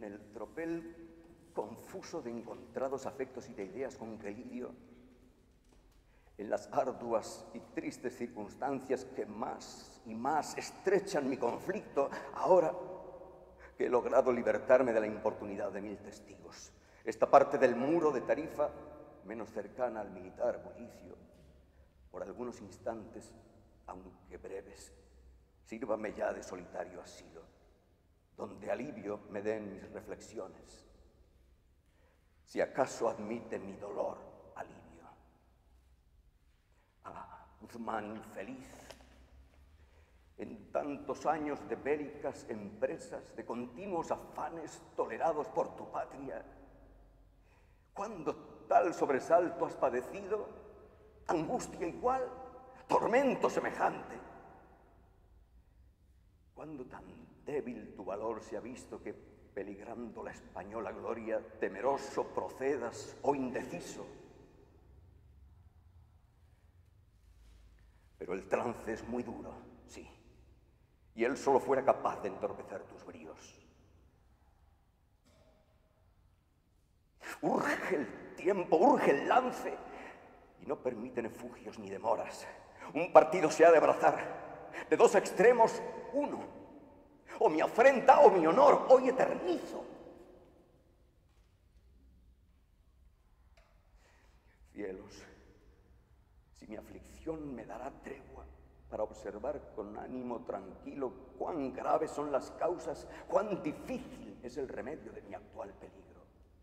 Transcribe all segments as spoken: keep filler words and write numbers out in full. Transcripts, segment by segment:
En el tropel confuso de encontrados afectos y de ideas con que lidio, en las arduas y tristes circunstancias que más y más estrechan mi conflicto, ahora que he logrado libertarme de la importunidad de mil testigos, esta parte del muro de Tarifa, menos cercana al militar bullicio, por algunos instantes, aunque breves, sírvame ya de solitario asilo, donde alivio me den mis reflexiones, si acaso admite mi dolor alivio. Ah, Guzmán infeliz, en tantos años de bélicas empresas, de continuos afanes tolerados por tu patria, ¿cuándo tal sobresalto has padecido? ¿Angustia igual? ¿Tormento semejante? ¿Cuándo tan débil tu valor se ha visto que, peligrando la española gloria, temeroso procedas o indeciso? Pero el trance es muy duro, sí, y él solo fuera capaz de entorpecer tus bríos. Urge el tiempo, urge el lance, y no permiten efugios ni demoras. Un partido se ha de abrazar, de dos extremos, uno. O mi afrenta o mi honor, hoy eternizo. Cielos, si mi aflicción me dará tregua para observar con ánimo tranquilo cuán graves son las causas, cuán difícil es el remedio de mi actual peligro.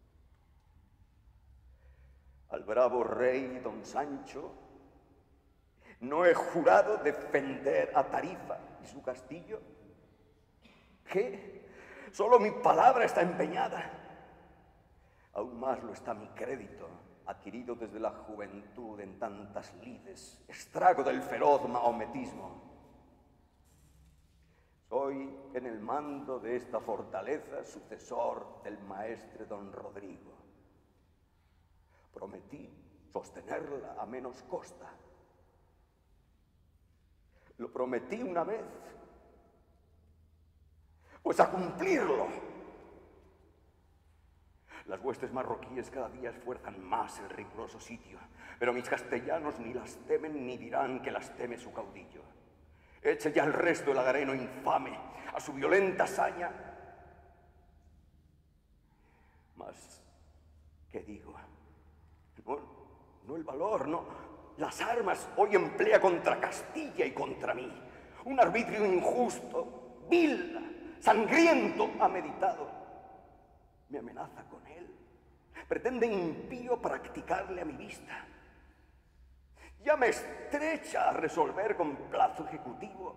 Al bravo rey don Sancho no he jurado defender a Tarifa y su castillo. ¿Qué? Solo mi palabra está empeñada. Aún más lo está mi crédito, adquirido desde la juventud en tantas lides, estrago del feroz mahometismo. Soy en el mando de esta fortaleza sucesor del maestre don Rodrigo. Prometí sostenerla a menos costa. Lo prometí una vez, pues a cumplirlo. Las huestes marroquíes cada día esfuerzan más el riguroso sitio, pero mis castellanos ni las temen ni dirán que las teme su caudillo. Eche ya el resto el agareno infame a su violenta hazaña. Mas, ¿qué digo? No, no el valor, no. Las armas hoy emplea contra Castilla y contra mí. Un arbitrio injusto, vil, sangriento, ha meditado. Me amenaza con él. Pretende impío practicarle a mi vista. Ya me estrecha a resolver con plazo ejecutivo.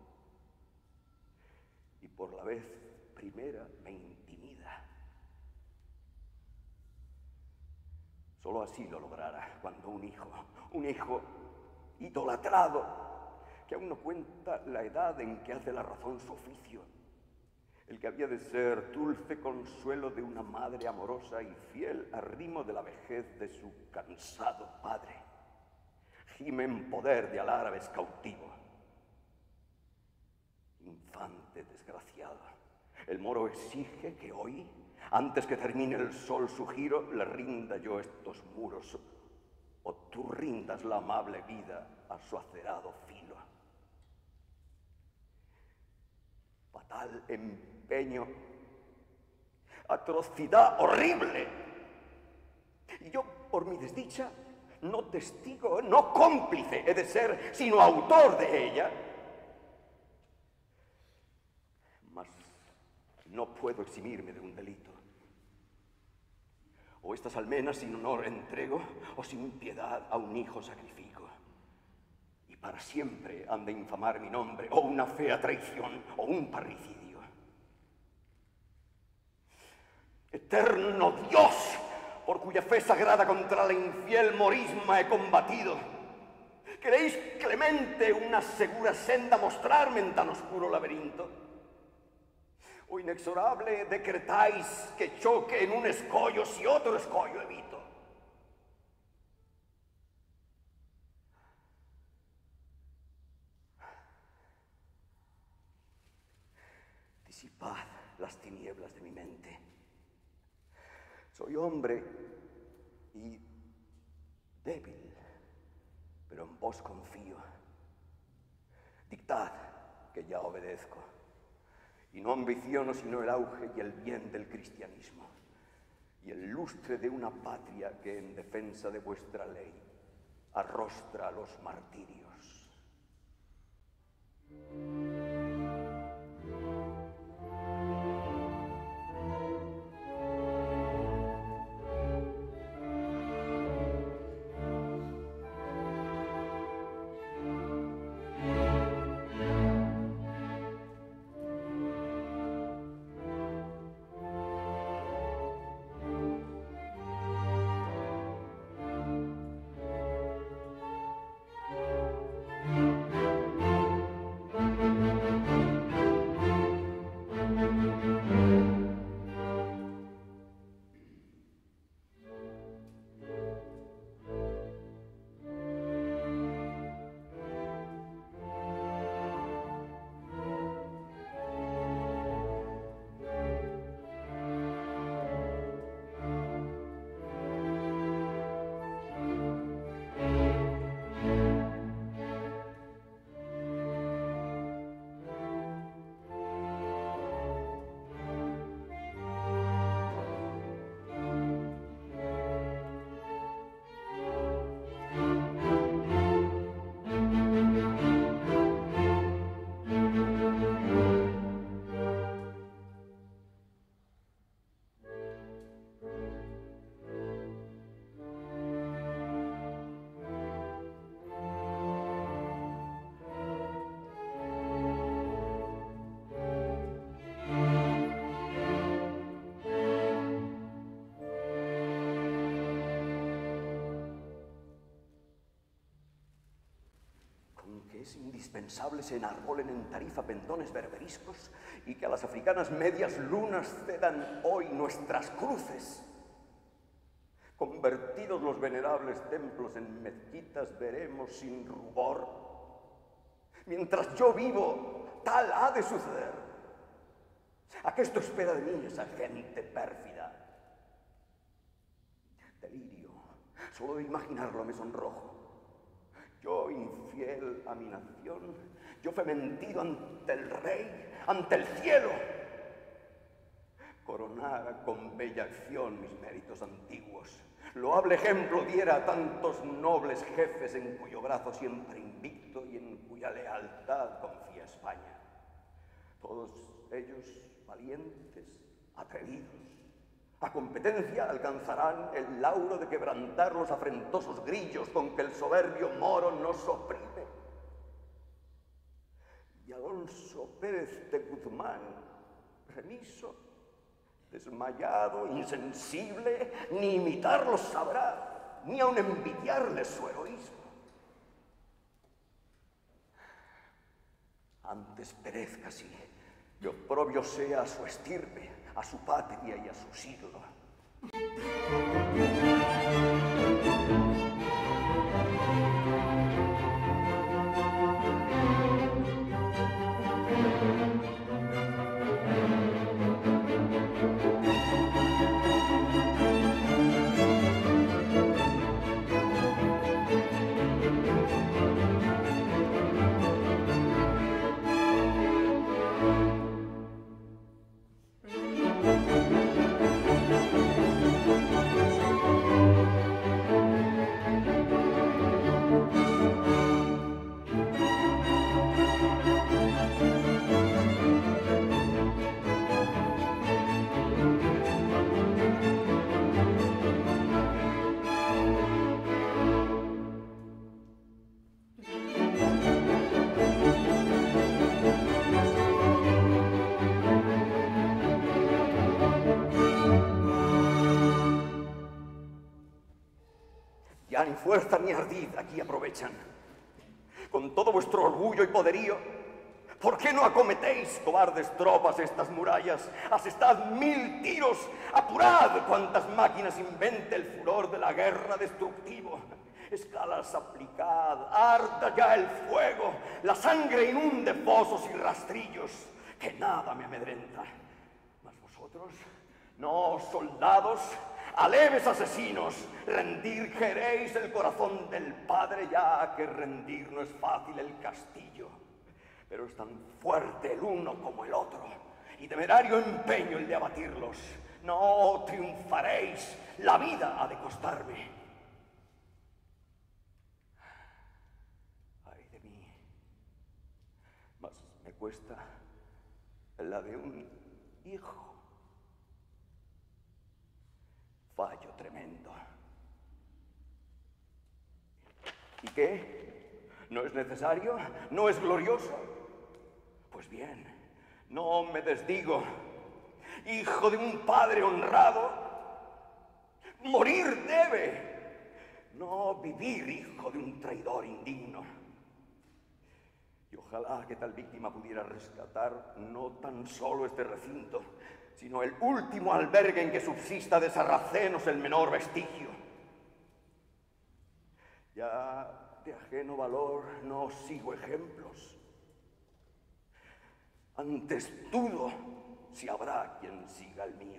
Y por la vez primera me intimida. Solo así lo logrará cuando un hijo, un hijo idolatrado, que aún no cuenta la edad en que hace la razón su oficio, el que había de ser dulce consuelo de una madre amorosa y fiel arrimo de la vejez de su cansado padre, gime en poder de alárabes cautivo. Infante desgraciado, el moro exige que hoy, antes que termine el sol su giro, le rinda yo estos muros, o tú rindas la amable vida a su acerado filo. Fatal empeño, atrocidad horrible. Y yo, por mi desdicha, no testigo, no cómplice he de ser, sino autor de ella. Mas no puedo eximirme de un delito. O estas almenas sin honor entrego, o sin piedad a un hijo sacrifico. Y para siempre han de infamar mi nombre, o una fea traición, o un parricidio. Eterno Dios, por cuya fe sagrada contra la infiel morisma he combatido, ¿queréis clemente una segura senda mostrarme en tan oscuro laberinto? ¿O inexorable decretáis que choque en un escollo si otro escollo evito? Disipad las tinieblas de mi mente Soy hombre y débil, pero en vos confío. Dictad, que ya obedezco, y no ambiciono sino el auge y el bien del cristianismo, y el lustre de una patria que en defensa de vuestra ley arrostra a los martirios. Es indispensable se enarbolen en Tarifa pendones berberiscos y que a las africanas medias lunas cedan hoy nuestras cruces. Convertidos los venerables templos en mezquitas veremos sin rubor. Mientras yo vivo, tal ha de suceder. ¿A qué esto espera de mí esa gente pérfida? Delirio, solo de imaginarlo me sonrojo. Yo, infiel a mi nación, yo fui mentido ante el rey, ante el cielo. Coronara con bella acción mis méritos antiguos. Loable ejemplo diera a tantos nobles jefes en cuyo brazo siempre invicto y en cuya lealtad confía España. Todos ellos valientes, atrevidos, a competencia alcanzarán el lauro de quebrantar los afrentosos grillos con que el soberbio moro nos oprime. Y Alonso Pérez de Guzmán, remiso, desmayado, insensible, ni imitarlos sabrá, ni aun envidiarles su heroísmo. Antes perezca así, y oprobio sea a su estirpe, a su patria y a su siglo. Ya ni fuerza ni ardid aquí aprovechan. Con todo vuestro orgullo y poderío, ¿por qué no acometéis, cobardes tropas, estas murallas? Asestad mil tiros, apurad cuantas máquinas invente el furor de la guerra destructivo. Escalas aplicad, arda ya el fuego, la sangre inunde fosos y rastrillos, que nada me amedrenta. Mas vosotros, no soldados, aleves asesinos, rendir queréis el corazón del Padre, ya que rendir no es fácil el castillo, pero es tan fuerte el uno como el otro, y temerario empeño el de abatirlos. No triunfaréis, la vida ha de costarme. Ay de mí, mas me cuesta la de un hijo. Fallo tremendo. ¿Y qué? ¿No es necesario? ¿No es glorioso? Pues bien, no me desdigo. Hijo de un padre honrado, morir debe, no vivir hijo de un traidor indigno. Y ojalá que tal víctima pudiera rescatar no tan solo este recinto, sino el último albergue en que subsista de sarracenos el menor vestigio. Ya de ajeno valor no sigo ejemplos. Antes dudo si habrá quien siga el mío.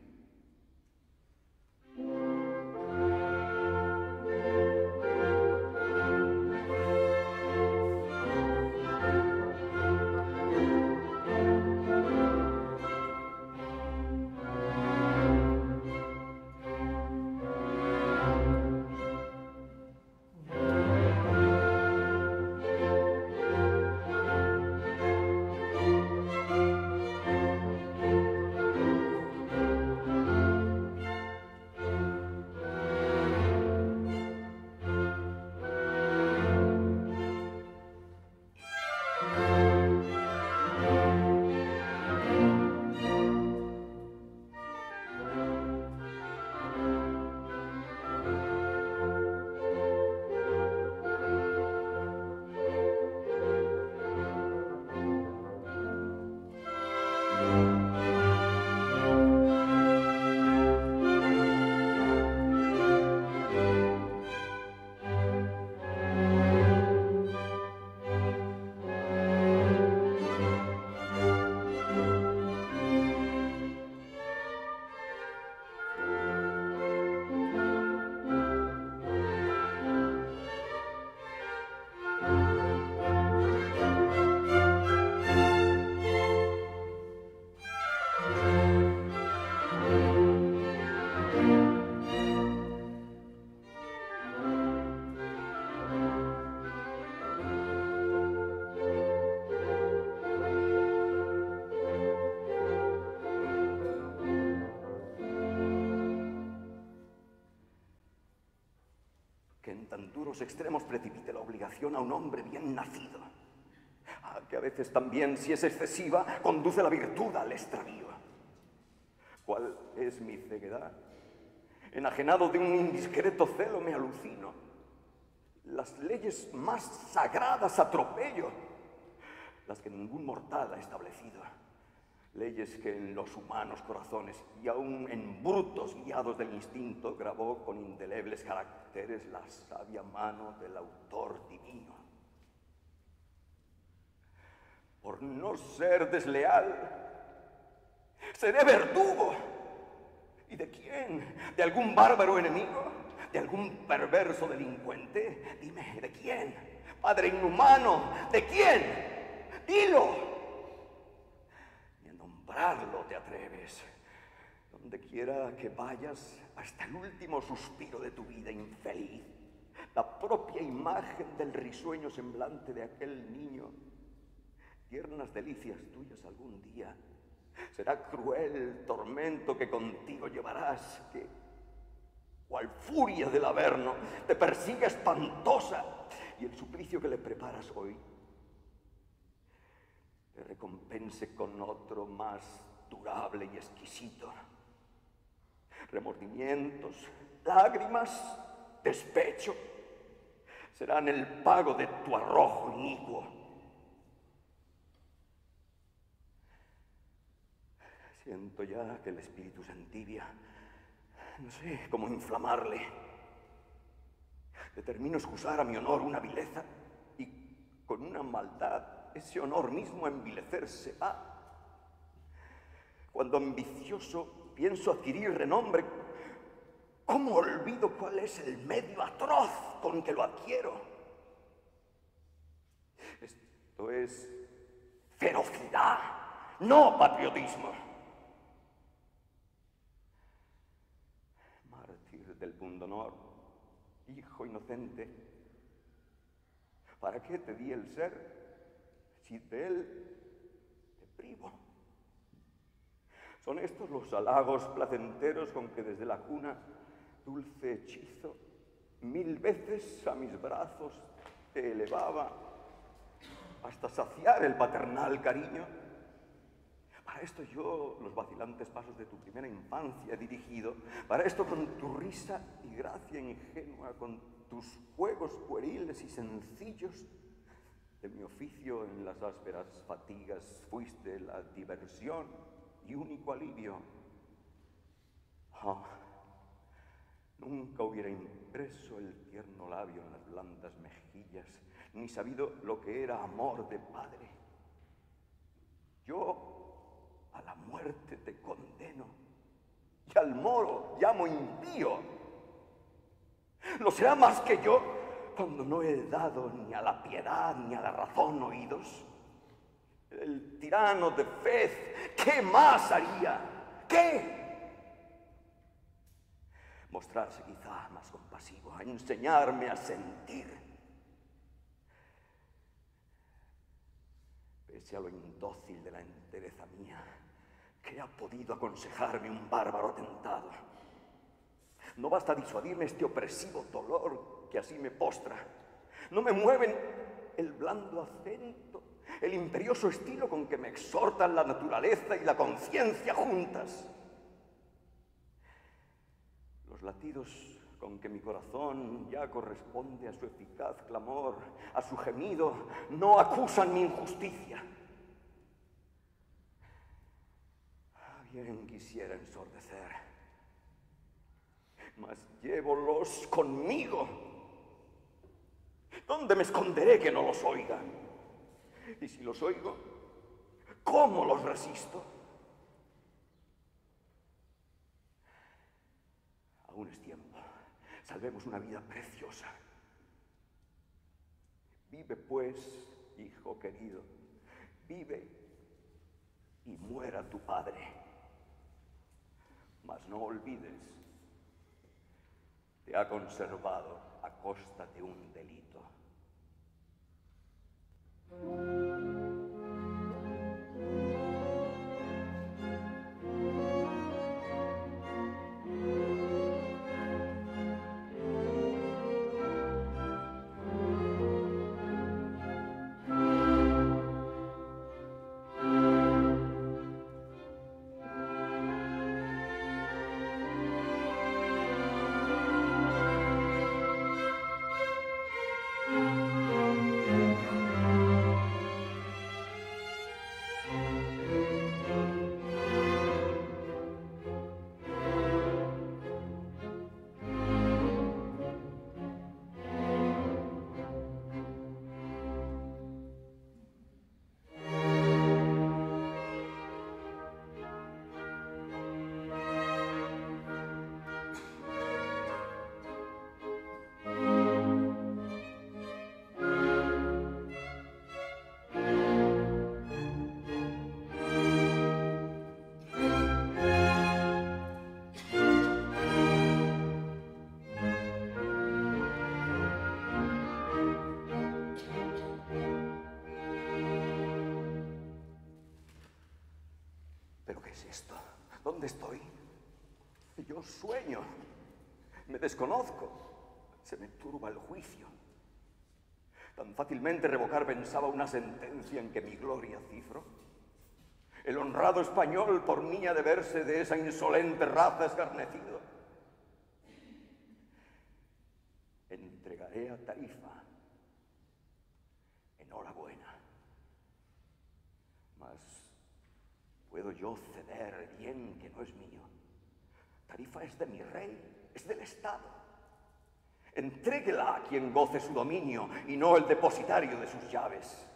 Que en tan duros extremos precipite la obligación a un hombre bien nacido. Ah, que a veces también, si es excesiva, conduce la virtud al extravío. ¿Cuál es mi ceguedad? Enajenado de un indiscreto celo me alucino. Las leyes más sagradas atropello, las que ningún mortal ha establecido. Leyes que en los humanos corazones y aún en brutos guiados del instinto grabó con indelebles caracteres la sabia mano del autor divino. Por no ser desleal, seré verdugo. ¿Y de quién? ¿De algún bárbaro enemigo? ¿De algún perverso delincuente? Dime, ¿de quién? Padre inhumano, ¿de quién? ¡Dilo! Nombrarlo te atreves. Donde quiera que vayas, hasta el último suspiro de tu vida infeliz, la propia imagen del risueño semblante de aquel niño, tiernas delicias tuyas algún día, será cruel el tormento que contigo llevarás, que, cual furia del Averno, te persigue espantosa, y el suplicio que le preparas hoy te recompense con otro más durable y exquisito. Remordimientos, lágrimas, despecho serán el pago de tu arrojo inicuo. Siento ya que el espíritu se entibia. No sé cómo inflamarle. Determino excusar a mi honor una vileza y con una maldad ese honor mismo envilecerse va. Cuando ambicioso pienso adquirir renombre, ¿Cómo olvido cuál es el medio atroz con que lo adquiero? Esto es ferocidad, no patriotismo. Mártir del pundonor, hijo inocente, ¿para qué te di el ser si de él te privo? Son estos los halagos placenteros con que desde la cuna, dulce hechizo, mil veces a mis brazos te elevaba hasta saciar el paternal cariño. Para esto yo los vacilantes pasos de tu primera infancia he dirigido, para esto con tu risa y gracia ingenua, con tus juegos pueriles y sencillos, de mi oficio en las ásperas fatigas fuiste la diversión y único alivio. Oh, nunca hubiera impreso el tierno labio en las blandas mejillas, ni sabido lo que era amor de padre. Yo a la muerte te condeno, y al moro llamo impío. Lo será más que yo cuando no he dado ni a la piedad ni a la razón oídos. El tirano de Fez, ¿qué más haría? ¿Qué? Mostrarse quizá más compasivo, a enseñarme a sentir. Pese a lo indócil de la entereza mía, ¿qué ha podido aconsejarme un bárbaro tentado? No basta disuadirme este opresivo dolor que así me postra. No me mueven el blando acento, el imperioso estilo con que me exhortan la naturaleza y la conciencia juntas. Los latidos con que mi corazón ya corresponde a su eficaz clamor, a su gemido, no acusan mi injusticia. Bien quisiera ensordecer, mas llévolos conmigo. ¿Dónde me esconderé que no los oiga? Y si los oigo, ¿cómo los resisto? Aún es tiempo. Salvemos una vida preciosa. Vive, pues, hijo querido. Vive y muera tu padre. Mas no olvides, te ha conservado a costa de un delito. ¿Pero qué es esto? ¿Dónde estoy? Yo sueño. Me desconozco. Se me turba el juicio. Tan fácilmente revocar pensaba una sentencia en que mi gloria cifro. El honrado español por mí ha de verse de esa insolente raza escarnecido. Entregaré a Tarifa. Enhorabuena. Mas ¿puedo yo ceder bien que no es mío? Tarifa es de mi rey, es del Estado. Entréguela a quien goce su dominio y no el depositario de sus llaves.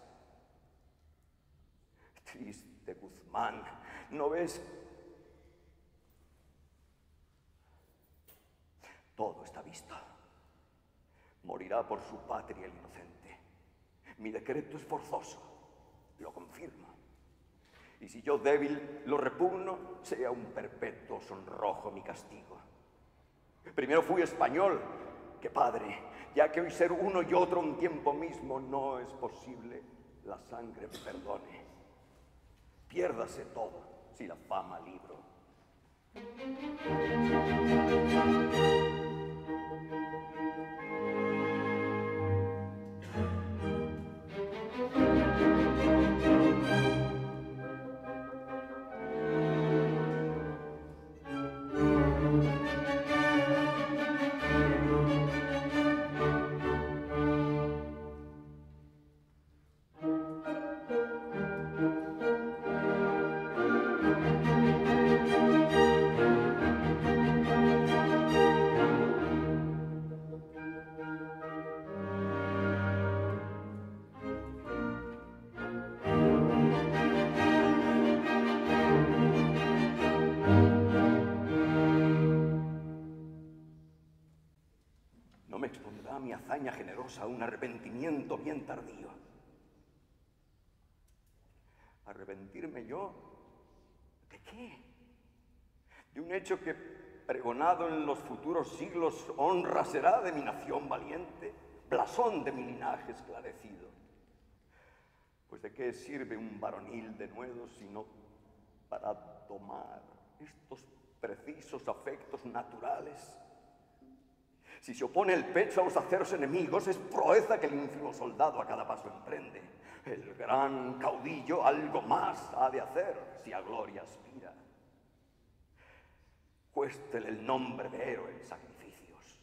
Triste Guzmán, ¿no ves? Todo está visto. Morirá por su patria el inocente. Mi decreto es forzoso, lo confirmo. Y si yo débil lo repugno, sea un perpetuo sonrojo mi castigo. Primero fui español que padre, ya que hoy ser uno y otro un tiempo mismo no es posible, la sangre me perdone. Piérdase todo si la fama libro. Mi hazaña generosa a un arrepentimiento bien tardío. ¿Arrepentirme yo? ¿De qué? De un hecho que, pregonado en los futuros siglos, honra será de mi nación valiente, blasón de mi linaje esclarecido. Pues ¿de qué sirve un varonil denuedo sino para domar estos precisos afectos naturales? Si se opone el pecho a los aceros enemigos, es proeza que el ínfimo soldado a cada paso emprende. El gran caudillo algo más ha de hacer si a gloria aspira. Cuéstele el nombre de héroe en sacrificios.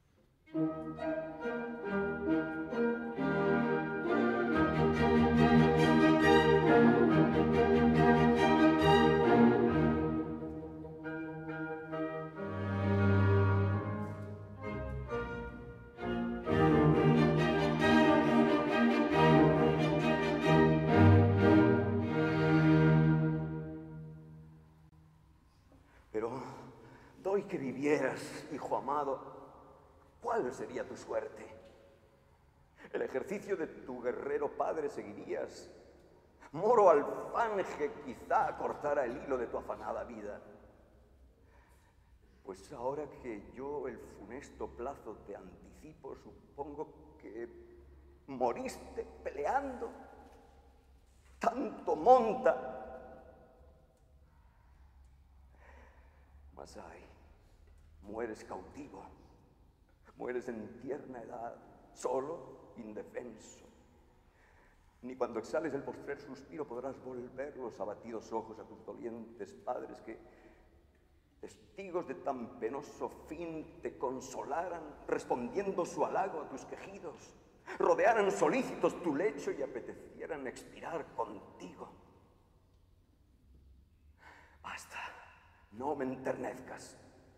Doy que vivieras, hijo amado, ¿cuál sería tu suerte? El ejercicio de tu guerrero padre seguirías. Moro alfanje quizá cortara el hilo de tu afanada vida. Pues ahora que yo el funesto plazo te anticipo, supongo que moriste peleando. Tanto monta. Mas ay, mueres cautivo, mueres en tierna edad, solo, indefenso. Ni cuando exhales el postrer suspiro podrás volver los abatidos ojos a tus dolientes padres que, testigos de tan penoso fin, te consolaran, respondiendo su halago a tus quejidos, rodearan solícitos tu lecho y apetecieran expirar contigo. Basta. No me enternezcas.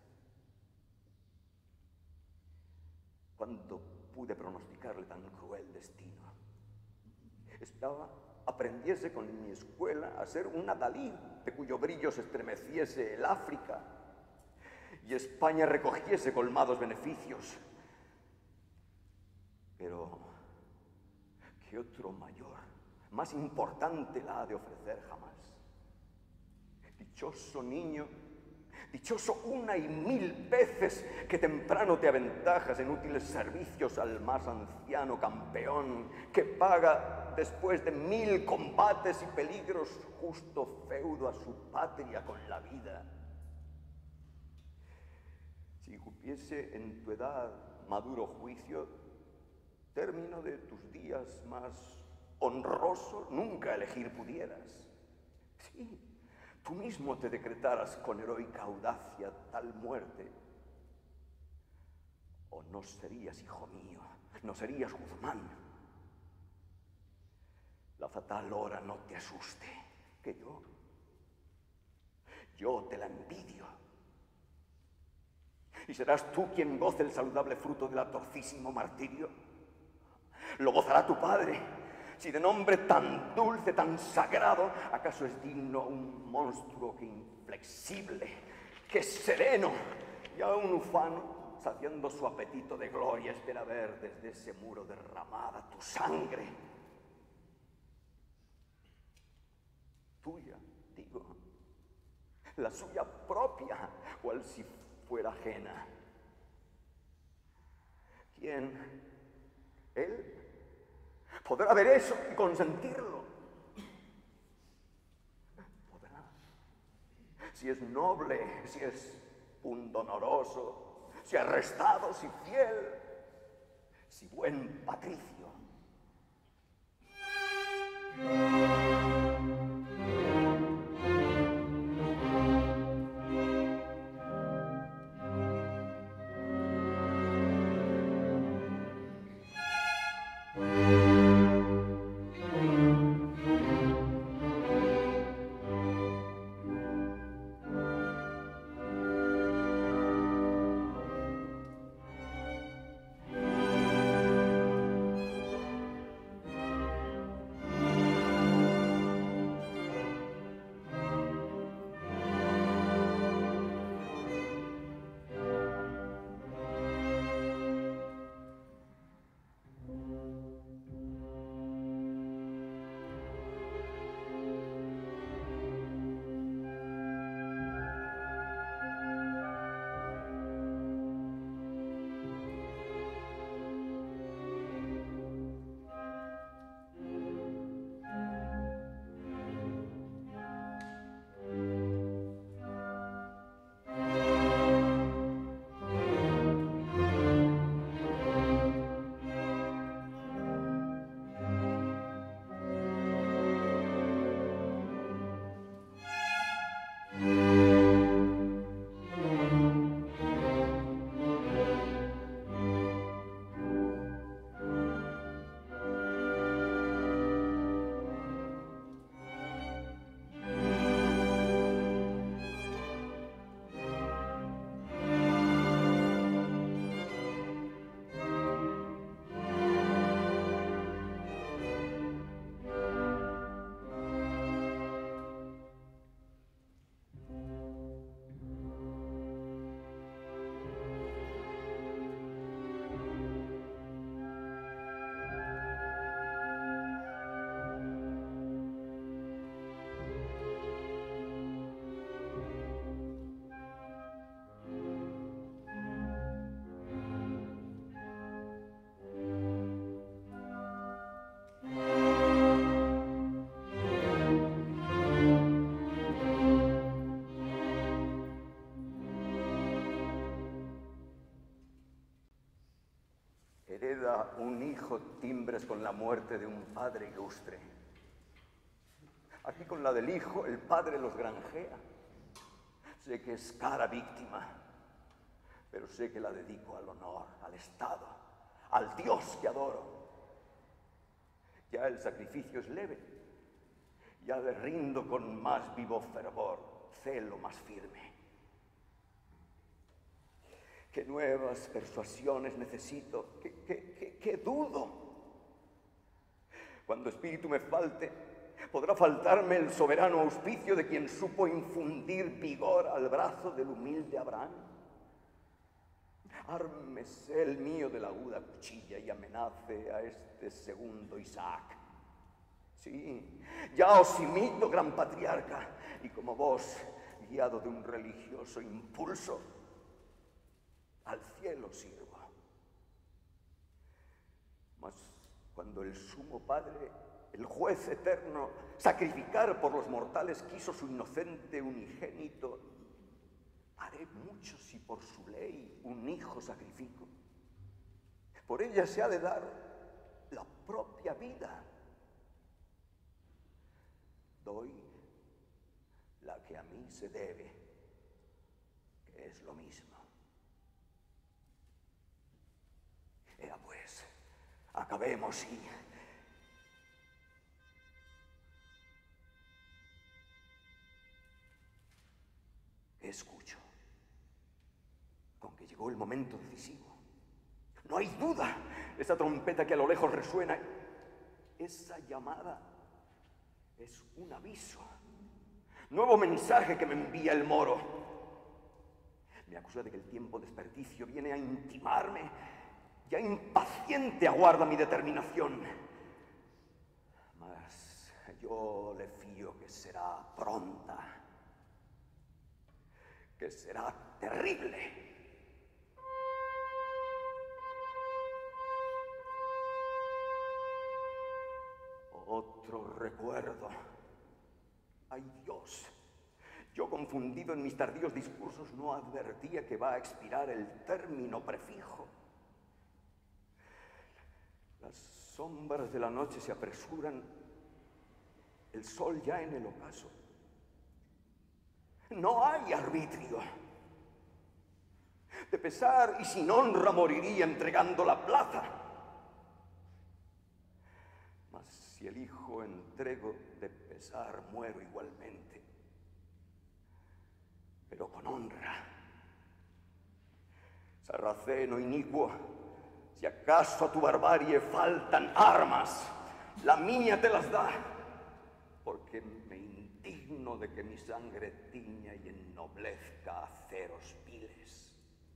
Cuando pude pronosticarle tan cruel destino, esperaba aprendiese con mi escuela a ser un adalid de cuyo brillo se estremeciese el África y España recogiese colmados beneficios. Pero, ¿qué otro mayor, más importante la ha de ofrecer jamás? Dichoso niño, dichoso una y mil veces que temprano te aventajas en útiles servicios al más anciano campeón que paga después de mil combates y peligros justo feudo a su patria con la vida. Si cupiese en tu edad maduro juicio, término de tus días más honroso nunca elegir pudieras. Sí, tú mismo te decretaras con heroica audacia tal muerte. O no serías hijo mío, no serías Guzmán. La fatal hora no te asuste, que yo, yo te la envidio. ¿Y serás tú quien goce el saludable fruto del torcísimo martirio? Lo gozará tu padre, si de nombre tan dulce, tan sagrado, ¿acaso es digno un monstruo que inflexible, que sereno y aún ufano saciando su apetito de gloria, espera ver desde ese muro derramada tu sangre. Tuya, digo, la suya propia, cual si fuera ajena. ¿Quién? ¿Él? ¿Podrá ver eso y consentirlo? ¿Podrá? Si es noble, si es pundonoroso, si arrestado, si fiel, si buen patricio. Hereda un hijo timbres con la muerte de un padre ilustre. Aquí con la del hijo, el padre los granjea. Sé que es cara víctima, pero sé que la dedico al honor, al Estado, al Dios que adoro. Ya el sacrificio es leve, ya le rindo con más vivo fervor, celo más firme. ¿Qué nuevas persuasiones necesito? ¿Qué, qué, qué, qué dudo? Cuando espíritu me falte, podrá faltarme el soberano auspicio de quien supo infundir vigor al brazo del humilde Abraham. Ármese el mío de la aguda cuchilla y amenace a este segundo Isaac. Sí, ya os imito, gran patriarca, y como vos, guiado de un religioso impulso, al cielo sirvo. Mas cuando el sumo Padre, el juez eterno, sacrificar por los mortales quiso su inocente unigénito, haré mucho si por su ley un hijo sacrifico. Por ella se ha de dar la propia vida. Doy la que a mí se debe, que es lo mismo. Ea pues, acabemos y... escucho, con que llegó el momento decisivo. No hay duda, esa trompeta que a lo lejos resuena, esa llamada es un aviso, nuevo mensaje que me envía el moro. Me acusa de que el tiempo desperdicio viene a intimarme. Ya impaciente aguarda mi determinación. Mas yo le fío que será pronta, que será terrible. Otro recuerdo. ¡Ay, Dios! Yo, confundido en mis tardíos discursos, no advertía que va a expirar el término prefijo. Las sombras de la noche se apresuran, el sol ya en el ocaso. No hay arbitrio. De pesar y sin honra moriría entregando la plaza. Mas si elijo entrego, de pesar muero igualmente, pero con honra. Sarraceno inicuo, si acaso a tu barbarie faltan armas, la mía te las da, porque me indigno de que mi sangre tiña y ennoblezca aceros viles.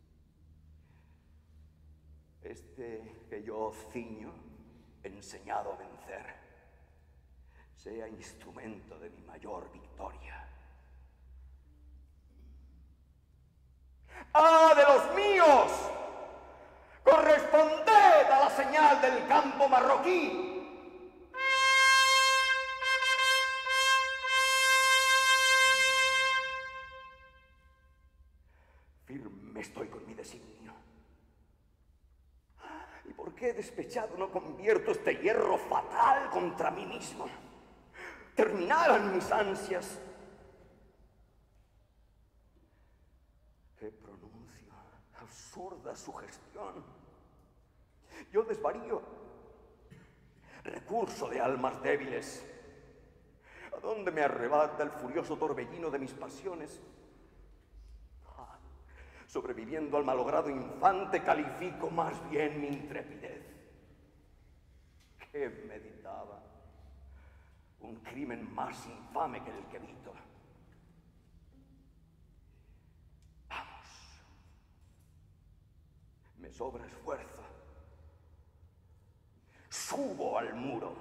Este que yo ciño, enseñado a vencer, sea instrumento de mi mayor victoria. ¡Ah, de los míos! ¡Corresponded a la señal del campo marroquí! Firme estoy con mi designio. ¿Y por qué, despechado, no convierto este hierro fatal contra mí mismo? Terminaran mis ansias. ¿Qué pronuncio? Absurda sugestión. Yo desvarío. Recurso de almas débiles. ¿A dónde me arrebata el furioso torbellino de mis pasiones? Ah, sobreviviendo al malogrado infante, califico más bien mi intrepidez. ¿Qué meditaba? Un crimen más infame que el que evito. Vamos. Me sobra esfuerzo. Subo al muro.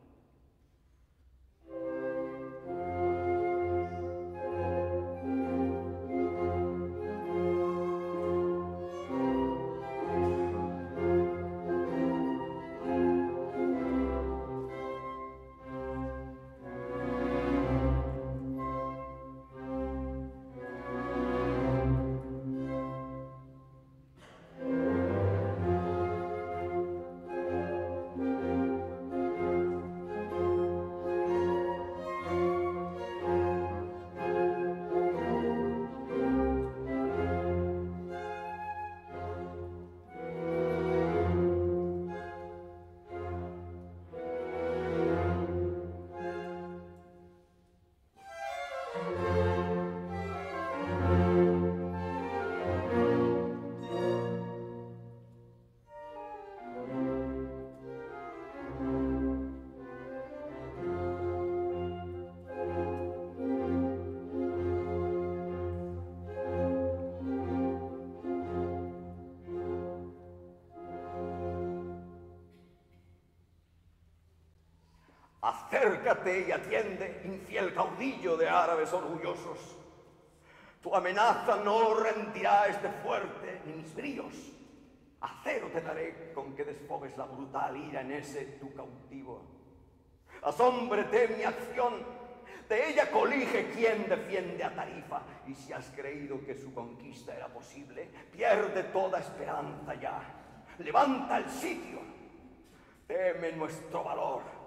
Acércate y atiende, infiel caudillo de árabes orgullosos. Tu amenaza no rendirá este fuerte ni mis bríos. Acero te daré con que desfogues la brutal ira en ese tu cautivo. Asómbrete mi acción, de ella colige quien defiende a Tarifa. Y si has creído que su conquista era posible, pierde toda esperanza ya. Levanta el sitio, teme nuestro valor.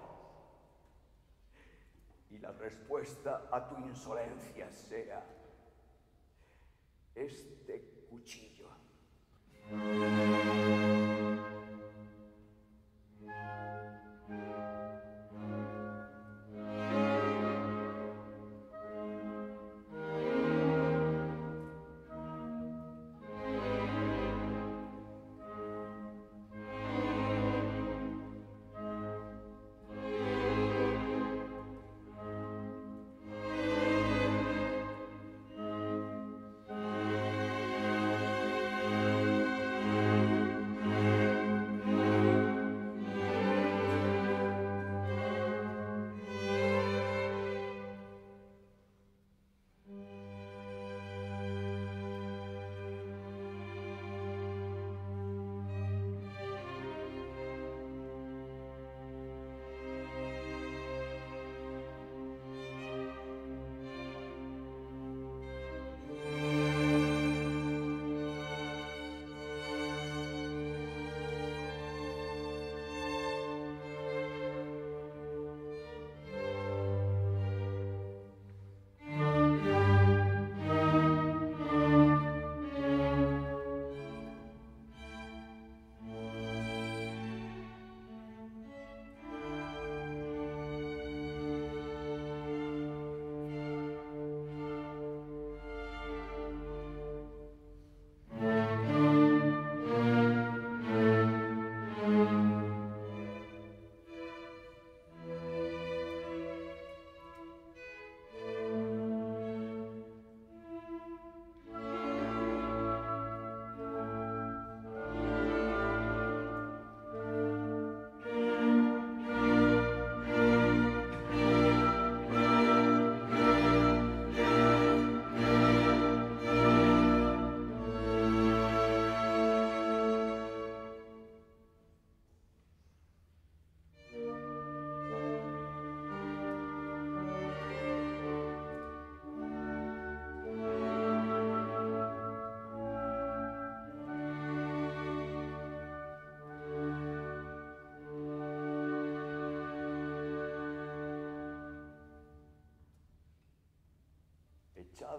Y la respuesta a tu insolencia sea este cuchillo.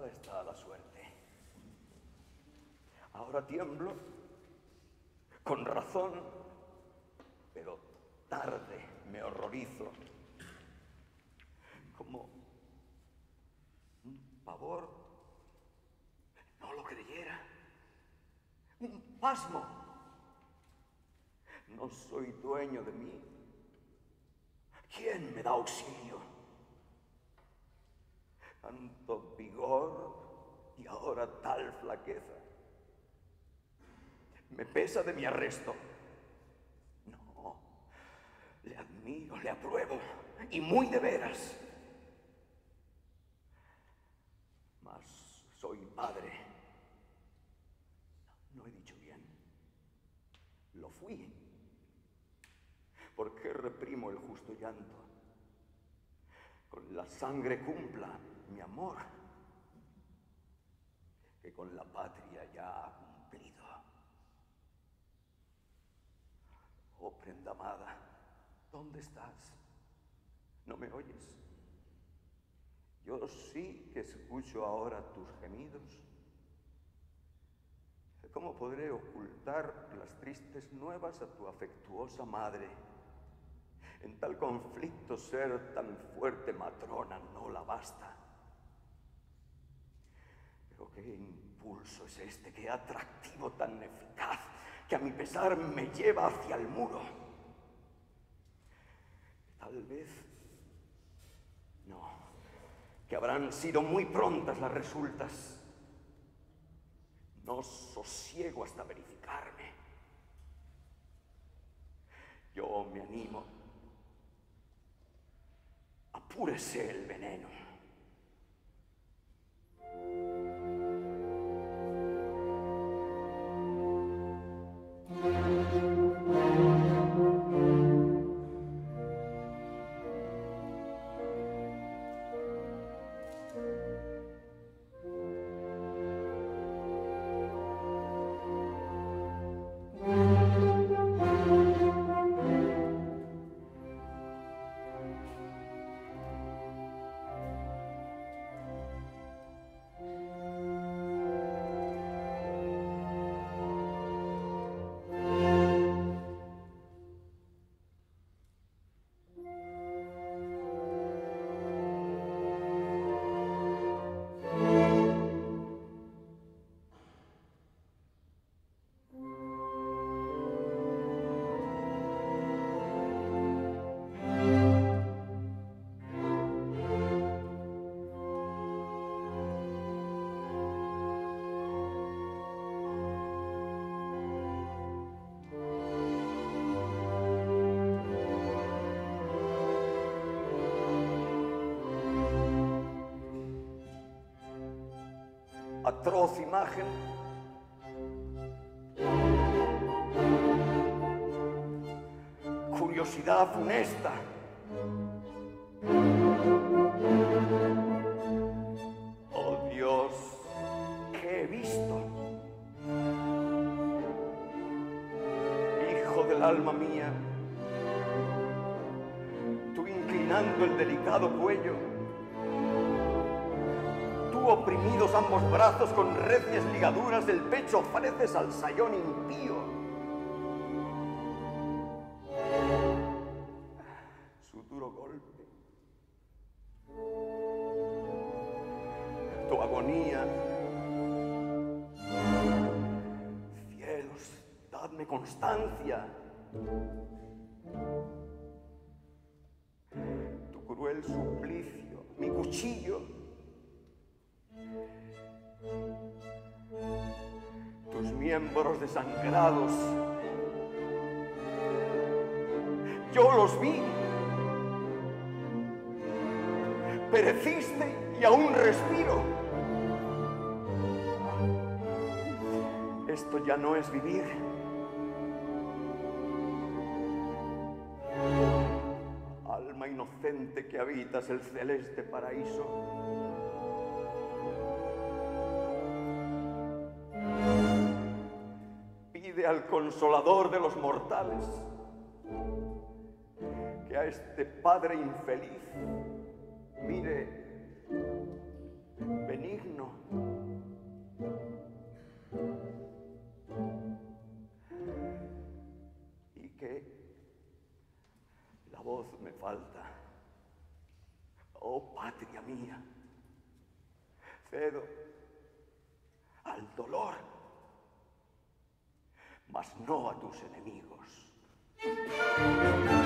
Echada está la suerte. Ahora tiemblo, con razón, pero tarde me horrorizo, como un pavor, no lo creyera, un pasmo. No soy dueño de mí. ¿Quién me da auxilio? Tanto vigor y ahora tal flaqueza. Me pesa de mi arresto. No, le admiro, le apruebo, y muy de veras. Mas soy padre. No, no he dicho bien. Lo fui. ¿Por qué reprimo el justo llanto? Con la sangre cumpla mi amor, que con la patria ya ha cumplido. Oh, prenda amada, ¿dónde estás? ¿No me oyes? Yo sí que escucho ahora tus gemidos. ¿Cómo podré ocultar las tristes nuevas a tu afectuosa madre? En tal conflicto ser tan fuerte matrona no la basta. Pero qué impulso es este, qué atractivo tan eficaz, que a mi pesar me lleva hacia el muro. Tal vez, no, que habrán sido muy prontas las resultas. No sosiego hasta verificarme. Yo me animo. Apúrese el veneno. Atroz imagen, curiosidad funesta, oh Dios, ¿qué he visto? Hijo del alma mía, tú inclinando el delicado cuello, oprimidos ambos brazos con recias ligaduras del pecho, ofreces al sayón impío su duro golpe. Tu agonía. Cielos, dadme constancia. Tu cruel suplicio, mi cuchillo. Tus miembros desangrados, yo los vi. Pereciste y aún respiro. Esto ya no es vivir. Alma inocente que habitas el celeste paraíso. Al consolador de los mortales, que a este padre infeliz mire benigno. Y que la voz me falta. Oh, patria mía, cedo al dolor, mas no a tus enemigos.